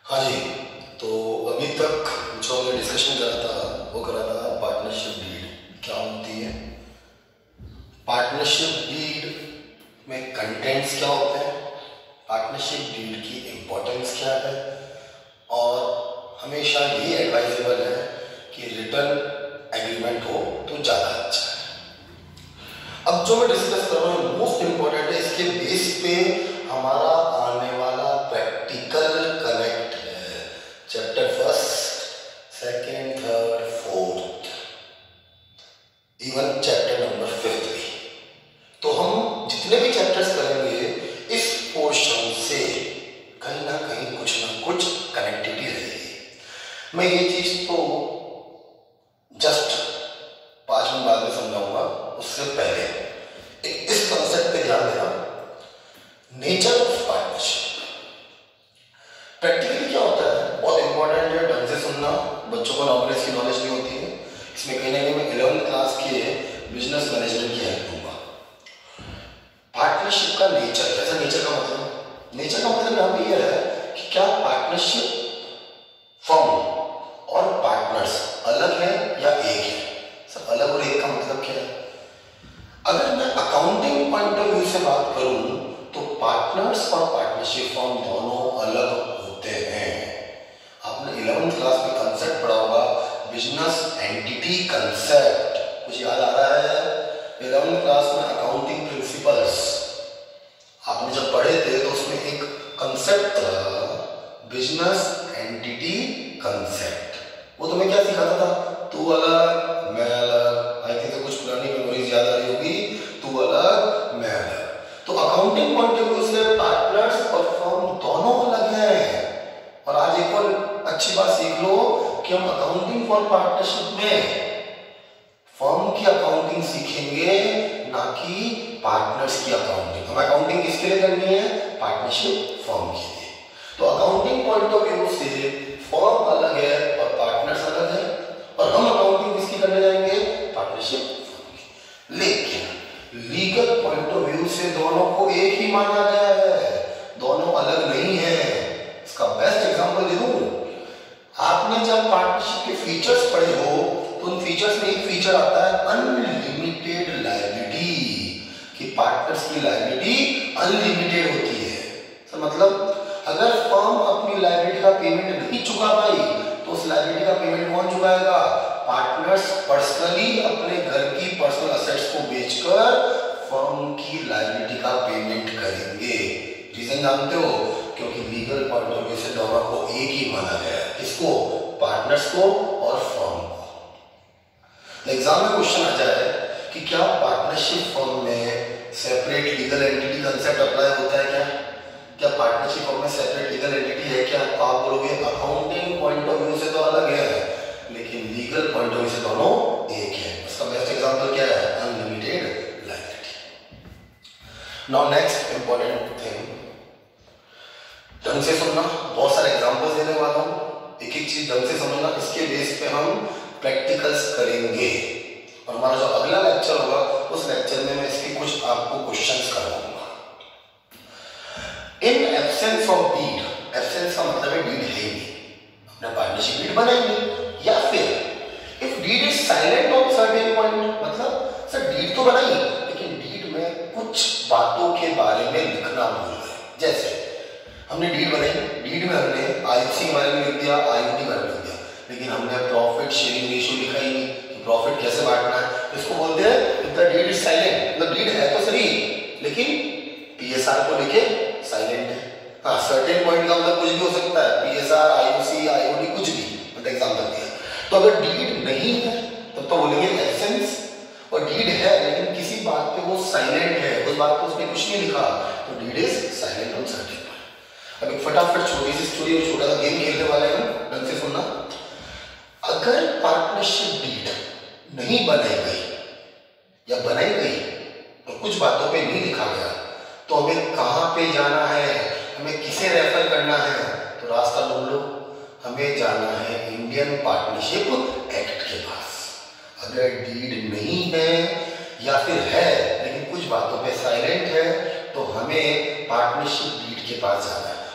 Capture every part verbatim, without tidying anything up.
हाँ जी। तो अभी तक जो हमने डिस्कशन करा था वो करा था पार्टनरशिप डीड क्या होती है। पार्टनरशिप डीड में कंटेंट्स क्या होते हैं, पार्टनरशिप डीड की इम्पोर्टेंस क्या है, और हमेशा ये एडवाइजेबल है कि रिटर्न एग्रीमेंट हो तो ज़्यादा अच्छा है। अब जो मैं डिस्कस कर रहा हूँ मोस्ट इम्पोर्टेंट है, इसके बेस पे हमारा आने वाला प्रैक्टिकल कनेक्ट है। Chapter first, second, third, fourth, even chapter number fifth भी। तो हम जितने भी चैप्टर्स करेंगे इस पोर्शन से कहीं ना कहीं कुछ ना कुछ कनेक्टिविटी रहेगी। मैं ये चीज तो जस्ट पांच मिनट बाद में समझाऊंगा, उससे पहले एक इस कंसेप्ट पे ध्यान देना, नेचर ऑफ पार्टनरशिप। प्रैक्टिकली क्या होता है, बहुत इंपॉर्टेंट है, ढंग से सुनना। बच्चों को नॉर्मली इसकी नॉलेज नहीं होती है। इसमें कहीं ना कहीं मैं इलेवंथ क्लास के बिजनेस मैनेजमेंट की हेल्प दूंगा। पार्टनरशिप का नेचर, कैसा नेचर का मतलब, नेचर का मतलब यहां पे यह है कि क्या पार्टनरशिप फर्म और पार्टनर्स अलग है या एक है। सब अलग और एक का मतलब क्या है। अगर मैं अकाउंटिंग पॉइंट ऑफ व्यू से बात करूं तो पार्टनर्स और पार्टनरशिप फर्म दोनों अलग होते हैं। आपने इलेवंथ क्लास में कंसेप्ट पढ़ा होगा, बिजनेस एंटिटी कंसेप्ट, कुछ याद आ रहा है। इलेवंथ क्लास में अकाउंटिंग प्रिंसिपल्स आपने जब पढ़े थे तो उसमें एक कंसेप्ट था बिजनेस एंटिटी कंसेप्ट। वो तुम्हें क्या सिखाता था, तू अलग मैं अलग। आई थिंक कुछ पुरानी मेमोरीज याद आ रही होगी, तू अलग मैं अलग। तो अकाउंटिंग पॉइंट ऑफ व्यू से पार्टनर्स और फर्म दोनों अलग हैं। और आज एक और अच्छी बात सीख लो कि हम अकाउंटिंग फॉर पार्टनरशिप में फर्म की अकाउंटिंग सीखेंगे, ना कि पार्टनर्स की अकाउंटिंग। हम अकाउंटिंग किसके लिए करनी है, पार्टनरशिप फर्म के लिए। तो अकाउंटिंग पॉइंट ऑफ व्यू से फर्म अलग है और पार्टनर्स अलग है, और हम अकाउंटिंग किसकी करने जाएंगे, पार्टनरशिप फर्म की। लेकिन लीगल पॉइंट ऑफ व्यू से दोनों को एक ही माना गया है, दोनों अलग नहीं है। इसका बेस्ट एग्जांपल दे दूं, आपने जब पार्टनरशिप के फीचर्स पढ़े हो तो उन फीचर्स में एक फीचर आता है अनलिमिटेड लायबिलिटी, कि पार्टनर्स की लायबिलिटी अनलिमिटेड होती है। तो मतलब अगर फर्म अपनी लायबिलिटी का पेमेंट नहीं चुका पाई तो उस लायबिलिटी का पेमेंट कौन चुकाएगा, पार्टनर्स पर्सनली अपने घर की पर्सनल असेट्स को बेचकर फर्म की लायबिलिटी का पेमेंट करेंगे। रीजन जानते हो, क्योंकि लीगल पॉइंट ऑफ व्यू से दोनों को एक ही माना गया है, किसको, पार्टनर्स को और फर्म को। एग्जाम में क्वेश्चन आ जाए कि क्या पार्टनरशिप फर्म में separate legal entity concept apply होता है क्या, क्या पार्टनरशिप फर्म में सेपरेट लीगल एंटिटी है क्या, तो आप बोलोगे अकाउंटिंग पॉइंट ऑफ व्यू से तो अलग है, लेकिन लीगल पॉइंट ऑफ व्यू से दोनों एक है। उसका बेस्ट एग्जांपल क्या है, unlimited liability. Now next important thing, ढंग से सुनना, बहुत सारे एग्जांपल्स देने वाला हूं, एक एक चीज ढंग से समझना। इसके बेस पे हम प्रैक्टिकल्स करेंगे, और हमारा जो अगला लेक्चर होगा उस लेक्चर में मैं इसके कुछ आपको क्वेश्चंस करवाऊंगा। In absence of deed, absence का मतलब है डीड है ही नहीं, अपना पार्टनरशिप डीड बनाएंगे, या फिर if deed is silent on certain point, मतलब सर डीड तो बनाई लेकिन डीड में कुछ बातों के बारे में लिखना भूल गए। जैसे हमने डीड बनाई, डीड में हमने आईयूसी के बारे में लिख दिया, आईयूडी के बारे में लिख दिया, लेकिन हमने प्रॉफिट शेयरिंग रेशियो लिखा ही नहीं कि प्रॉफिट कैसे बांटना है। इसको बोलते हैं if the deed is silent, मतलब डीड है तो सही लेकिन पीएसआर को लेके साइलेंट है। हाँ, सर्टेन पॉइंट का मतलब कुछ भी हो सकता है, पीएसआर, आईयूसी, आईओडी, कुछ भी, मतलब एग्जांपल दिया। तो अगर डीड नहीं है तब तो बोलेंगे एब्सेंस, और डीड है लेकिन किसी बात पे वो साइलेंट है, उस बात पे उसने कुछ नहीं लिखा, तो deed is silent on certain point. अब एक फटाफट छोटी सी स्टोरी और छोटा सा गेम खेलने वाले हैं, ढंग से सुनना। अगर पार्टनरशिप डीड नहीं बनाई गई या बनाई गई और कुछ बातों पे नहीं लिखा गया, तो हमें कहां पे जाना है, हमें किसे रेफर करना है, तो रास्ता ढूंढ लो। हमें जाना है इंडियन पार्टनरशिप एक्ट के पास। अगर डीड नहीं है या फिर है लेकिन कुछ बातों पे साइलेंट है, तो हमें पार्टनरशिप डीड के पास जाना है।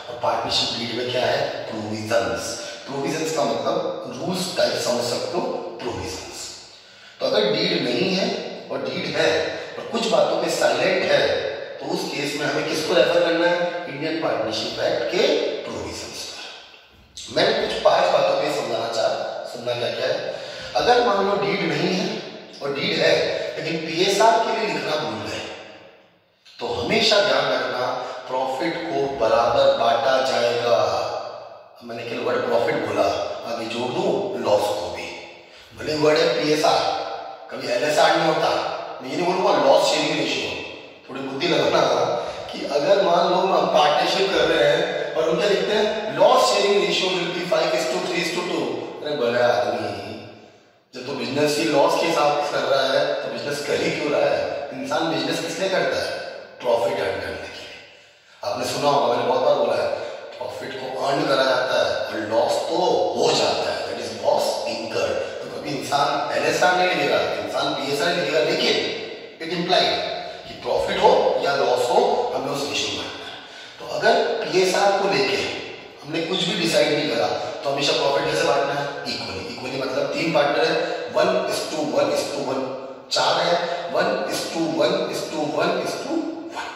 और पार्टनरशिप डीड में क्या है, प्रोविजंस। प्रोविजंस का मतलब रूल्स टाइप समझ सकते हो, प्रोविजंस। तो अगर डीड नहीं है और डीड है और कुछ बातों पे साइलेंट है तो उस केस में हमें किसको रेफर करना है, इंडियन पार्टनरशिप एक्ट के प्रोविजंस पर। मैंने कुछ पांच बातों पे समझाना चाहा, सुनना क्या क्या है। अगर मान लो डीड नहीं है और डीड है लेकिन पीएसआर के लिए लिखना भूल गए तो हमेशा ध्यान रखना प्रॉफिट को बराबर बांटा जाएगा। मैंने केवल वर्ड प्रॉफिट बोला, आगे जोड़ दूं लॉस को भी, भले वर्ड है पीएसआर, कभी एलएसआर नहीं होता। मैं ये नहीं बोलूंगा लॉस शेयरिंग रेशियो, थोड़ी बुद्धि लगाना कि अगर मान लो हम पार्टनरशिप कर रहे हैं और हम क्या लिखते हैं, loss sharing ratio will be five is to three is to two. अरे भले आदमी, जब तो बिजनेस ही लॉस के हिसाब से कर रहा है तो बिजनेस कर ही क्यों रहा है? इंसान बिजनेस किस लिए करता है, प्रॉफिट अर्न करने के लिए। आपने सुना होगा, मैंने बहुत बार बोला है, प्रॉफिट को अर्न करा जाता है और लॉस तो हो जाता है, दैट इज लॉस इनकर्ड। तो कभी इंसान एलएसआर नहीं लिखेगा, इंसान पीएसआर लिखेगा, लेकिन इट इंप्लाइड कि प्रॉफिट हो या लॉस हो हमें उस रेशियो में रखना है। तो अगर पीएसआर को लेके हमने कुछ भी डिसाइड नहीं करा तो हमेशा प्रॉफिट कैसे बांटना है, इक्वली। इक्वली मतलब तीन पार्टनर है, one is to one is to one, चार है, one is to one is to one is to one.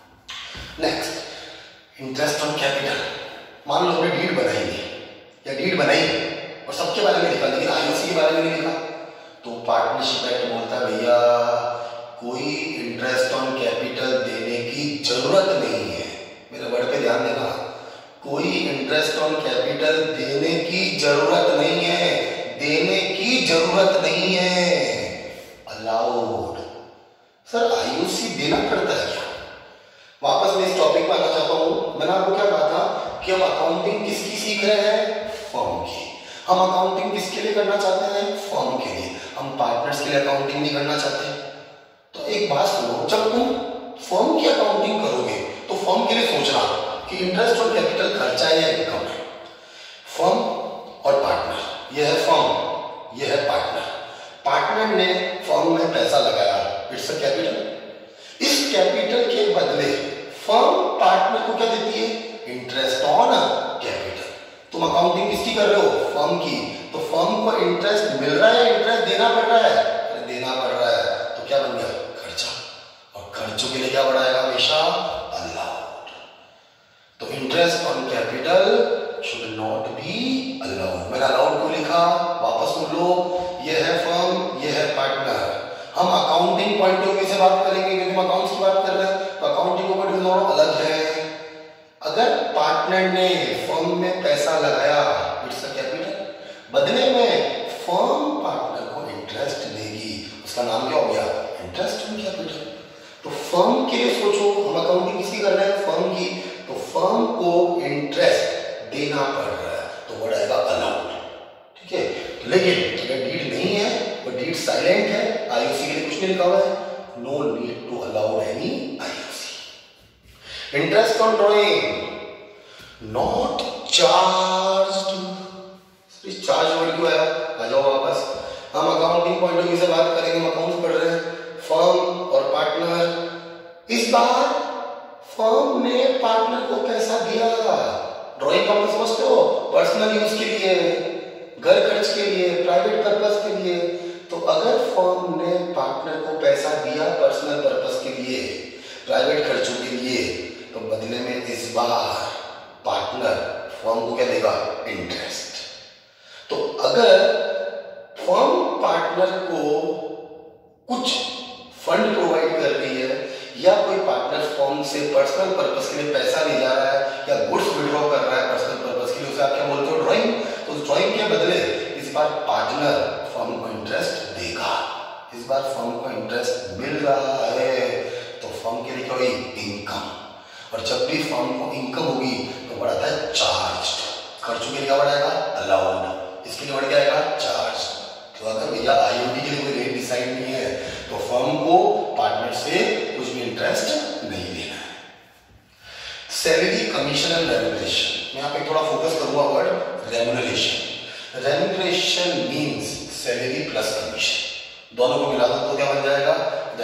Next, interest on capital. मान लो हमने डीड बनाई या डीड बनाई और सबके बारे में लिखा लेकिन आईओसी के बारे में नहीं लिखा, तो पार्टनरशिप एक्ट बोलता है भैया कोई इंटरेस्ट ऑन कैपिटल देने की जरूरत नहीं है। मेरे वर्ड पे ध्यान देना, कोई इंटरेस्ट ऑन कैपिटल देने की जरूरत नहीं है, देने की जरूरत नहीं है, अलाउड। सर आईओसी देना पड़ता है क्या? वापस मैं इस टॉपिक पर आना चाहता हूं। मैंने आपको क्या कहा था कि हम अकाउंटिंग किसकी सीख रहे हैं, फर्म की। हम अकाउंटिंग किसके लिए करना चाहते हैं, फर्म के लिए। हम पार्टनर्स के लिए अकाउंटिंग नहीं करना चाहते। तो एक बात सुनो, जब तुम फर्म की अकाउंटिंग करोगे तो फर्म के लिए सोचना कि इंटरेस्ट ऑन कैपिटल खर्चा है या इनकम है। फर्म और पार्टनर, यह है फर्म, यह है पार्टनर। पार्टनर ने फर्म में पैसा लगाया, इट्स अ कैपिटल। इस कैपिटल के बदले फर्म पार्टनर को क्या देती है, इंटरेस्ट ऑन कैपिटल। तुम अकाउंटिंग किसकी कर रहे हो, फर्म की। तो फर्म को इंटरेस्ट मिल रहा है, इंटरेस्ट देना पड़ रहा है, देना पड़ रहा है, तो क्या बन गया, खर्चा। और खर्चों के लिए क्या बढ़ाएगा, हमेशा अलाउड। तो interest on capital should not be allowed. मैंने अलाउड को लिखा, वापस सुन लो, यह है फर्म, यह है पार्टनर। हम अकाउंटिंग पॉइंट ऑफ व्यू से बात करेंगे क्योंकि हम अकाउंट्स की बात कर रहे हैं, तो अकाउंटिंग को पॉइंट दोनों अलग है। अगर पार्टनर ने फर्म में पैसा लगाया, इट्स अ कैपिटल, बदले में फर्म पार्टनर को इंटरेस्ट देगी, उसका नाम क्या हो गया, इंटरेस्ट ऑन कैपिटल। तो फर्म के लिए सोचो, हम अकाउंटिंग किसकी कर रहे हैं, फर्म की। तो फर्म को इंटरेस्ट देना पड़ रहा है, तो वो रहेगा अलाउड, ठीक है। लेकिन अगर डीड नहीं है और डीड साइलेंट है, आईओसी के लिए कुछ नहीं लिखा हुआ है, no need to allow any IOC. Interest on drawing not charged. Charge word क्यों आया, आ जाओ वापस। हम अकाउंटिंग पॉइंट ऑफ व्यू से बात करेंगे, हम अकाउंट्स पढ़ रहे हैं, फर्म और पार्टनर। इस बार फर्म ने पार्टनर को पैसा दिया, ड्राइंग का मतलब समझते हो, पर्सनल यूज के लिए, घर खर्च के लिए, प्राइवेट पर्पस के लिए। तो अगर फर्म ने पार्टनर को पैसा दिया पर्सनल पर्पस के लिए, प्राइवेट खर्चों के लिए, तो बदले में इस बार पार्टनर फर्म को क्या देगा, इंटरेस्ट। तो अगर फर्म पार्टनर को कुछ फंड प्रोवाइड कर रही है या कोई पार्टनर फर्म से पर्सनल पर्पस के लिए पैसा ले जा रहा है या गुड्स विड्रॉ कर रहा है पर्सनल पर्पस के लिए, उसे आप क्या बोलते हो, ड्राइंग। तो उस ड्राइंग के बदले इस बार पार्टनर फर्म को इंटरेस्ट देगा, इस बार फर्म को इंटरेस्ट मिल रहा है, तो फर्म के लिए क्या हुई, इनकम। और जब भी फर्म को इनकम होगी तो बढ़ाता है चार्ज, खर्चों के लिए क्या बढ़ाएगा, अलाउड, इसके लिए बढ़ क्या आएगा, चार्ज। तो अगर भैया आईओडी के लिए कोई रेट डिसाइड नहीं है तो फर्म को पार्टनर से कुछ भी इंटरेस्ट नहीं लेना है। सैलरी, कमीशन एंड रेम्युनरेशन, मैं यहाँ पे थोड़ा फोकस करूंगा word remuneration. Remuneration means salary plus commission, दोनों को मिला दो तो क्या बन जाएगा,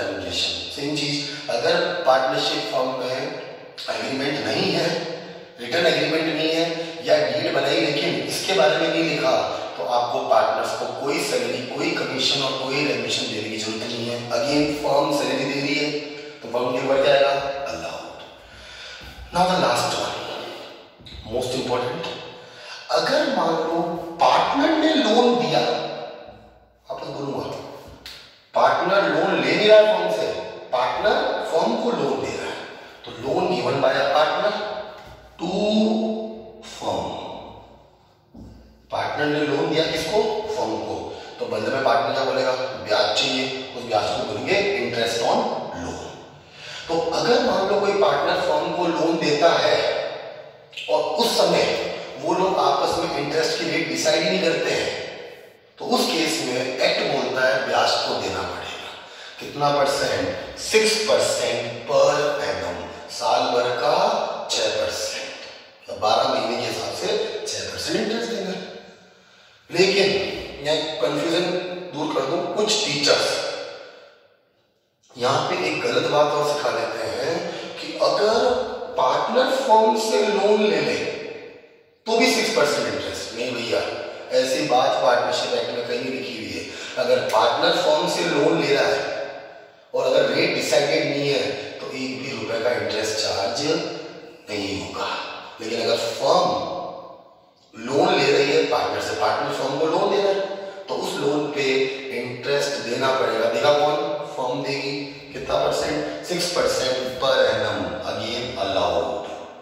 रेम्युनरेशन। सेम चीज, अगर पार्टनरशिप फर्म में एग्रीमेंट नहीं है, रिटर्न एग्रीमेंट नहीं है या डीड बनाई लेकिन इसके बारे में नहीं लिखा, तो आपको पार्टनर्स को कोई सैलरी, कोई कमीशन और कोई रेमिशन देने की जरूरत नहीं है। अगेन फर्म सैलरी दे रही है तो फर्म के ऊपर क्या आएगा, allowed. Now the last one, most important, अगर मान लो पार्टनर ने लोन दिया, आपको बोलूंगा पार्टनर लोन ले नहीं रहा है फर्म से, पार्टनर फर्म को लोन दे रहा है, तो loan given by a partner to firm. Partner ने लोन दिया किसको, फर्म को, तो बदले में पार्टनर क्या बोलेगा, ब्याज चाहिए, उस ब्याज को बोलेंगे इंटरेस्ट ऑन लोन। तो अगर मान लो कोई पार्टनर फर्म को लोन देता है और उस समय वो लोग आपस में इंटरेस्ट की रेट डिसाइड नहीं करते हैं, तो उस केस में एक्ट बोलता है ब्याज को देना पड़ेगा। कितना percent, six percent per annum, साल भर का छह परसेंट, बारह महीने के हिसाब से छह परसेंट इंटरेस्ट देना। लेकिन मैं कंफ्यूजन दूर कर दूं, कुछ टीचर्स यहां पे एक गलत बात और सिखा देते हैं कि अगर पार्टनर फर्म से लोन ले ले तो भी सिक्स परसेंट इंटरेस्ट। नहीं भैया, ऐसी बात पार्टनरशिप एक्ट में कहीं लिखी हुई है। अगर पार्टनर फर्म से लोन ले रहा है और अगर रेट डिसाइडेड नहीं है तो एक भी रुपए का इंटरेस्ट चार्ज नहीं होगा। लेकिन अगर फर्म लोन ले रही है पार्टनर से, पार्टनर फर्म को लोन दे रहा है, तो उस लोन पे इंटरेस्ट देना पड़ेगा। देगा कौन, फर्म देगी। कितना percent, six percent per annum, again allowed.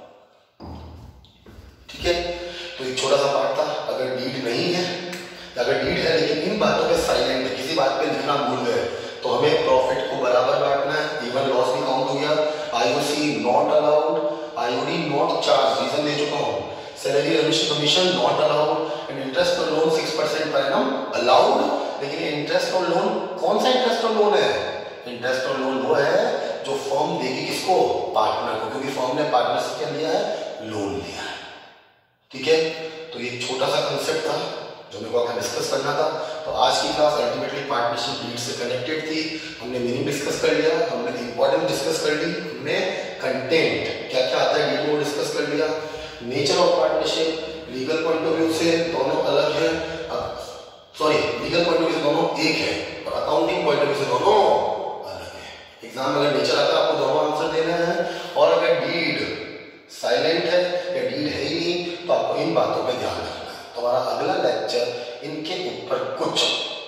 ठीक है, तो एक छोटा सा पार्ट था। अगर डीड नहीं है, अगर डीड है लेकिन इन बातों पे साइलेंट है, किसी बात पे लिखना भूल गए, तो हमें प्रॉफिट को बराबर बांटना है। इवन लॉस भी काउंट हो गया। IOC not allowed, IOD not charge, reason दे चुका हूं। Salary remission commission not allowed, and interest on loan six percent per annum allowed. लेकिन इंटरेस्ट ऑन लोन, कौन सा इंटरेस्ट ऑन लोन है, इंटरेस्ट ऑन लोन वो है जो फर्म देगी किसको, पार्टनर को, क्योंकि फर्म ने पार्टनर से क्या लिया है, लोन लिया है। ठीक है, तो ये छोटा सा कंसेप्ट था जो मेरे को आपको डिस्कस करना था। तो आज की क्लास अल्टीमेटली पार्टनरशिप डीड से कनेक्टेड थी। हमने मीनिंग डिस्कस कर लिया, हमने इंपॉर्टेंस डिस्कस कर ली, हमने कंटेंट क्या क्या आता है डीड में डिस्कस कर लिया। Nature of partnership legal point of view से दोनों अलग है, sorry legal point of view से दोनों एक है और अकाउंटिंग पॉइंट ऑफ व्यू से दोनों अलग है। एग्जाम में अगर नेचर आता है आपको दोनों आंसर देने हैं, और अगर डीड साइलेंट है या डीड है ही नहीं तो आपको इन बातों पे ध्यान रखना है। तो हमारा अगला लेक्चर इनके ऊपर कुछ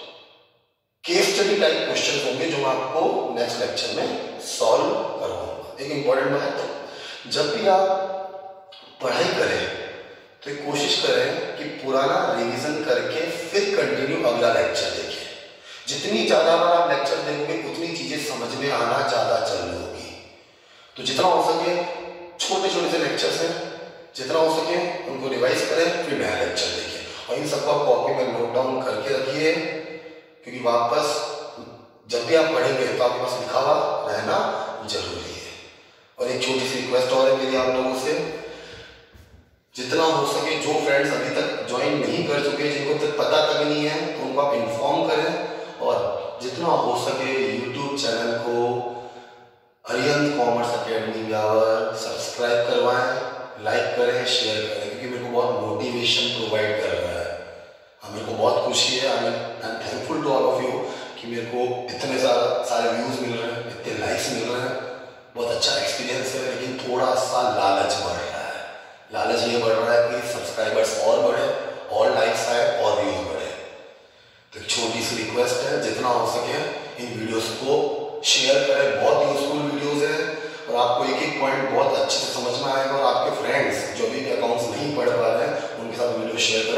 केस स्टडी टाइप क्वेश्चन होंगे जो मैं आपको नेक्स्ट लेक्चर में सॉल्व करूंगा। एक इंपॉर्टेंट बात, जब भी आप पढ़ाई करें तो एक कोशिश करें कि पुराना रिवीजन करके फिर कंटिन्यू अगला लेक्चर देखें। जितनी ज्यादा बार आप लेक्चर देखोगे उतनी चीजें समझ में आना ज्यादा चालू होगी। तो जितना हो सके छोटे छोटे से लेक्चर्स हैं, जितना हो सके उनको रिवाइज करें, फिर नया लेक्चर देखें। और इन सबको आप कॉपी में नोट डाउन करके रखिए, क्योंकि वापस जब भी आप पढ़ेंगे तो आपके पास लिखा हुआ रहना जरूरी है। और एक छोटी सी रिक्वेस्ट और है मेरी आप लोगों से, जितना हो सके जो फ्रेंड्स अभी तक ज्वाइन नहीं कर चुके, जिनको तक पता तक नहीं है, तो उनको आप इन्फॉर्म करें। और जितना हो सके यूट्यूब चैनल को Arihant commerce academy Beawar subscribe करवाएं, लाइक करें, शेयर करें, क्योंकि मेरे को बहुत मोटिवेशन प्रोवाइड कर रहा है। हाँ, मेरे को बहुत खुशी है, I am thankful to all of you कि मेरे को इतने सारे सारे व्यूज मिल रहे हैं, इतने लाइक्स मिल रहे हैं। बहुत अच्छा एक्सपीरियंस है, लेकिन थोड़ा सा लालच बढ़ रहा है। लालच ये बढ़ रहा है कि सब्सक्राइबर्स और बढ़े, और लाइक्स आए, और व्यूज बढ़े। तो एक छोटी सी रिक्वेस्ट है, जितना हो सके इन वीडियोस को शेयर करें। बहुत यूजफुल वीडियोस हैं और आपको एक एक पॉइंट बहुत अच्छे से समझ में आएगा। और आपके फ्रेंड्स जो भी अकाउंट्स नहीं पढ़ पा रहे हैं उनके साथ वीडियो शेयर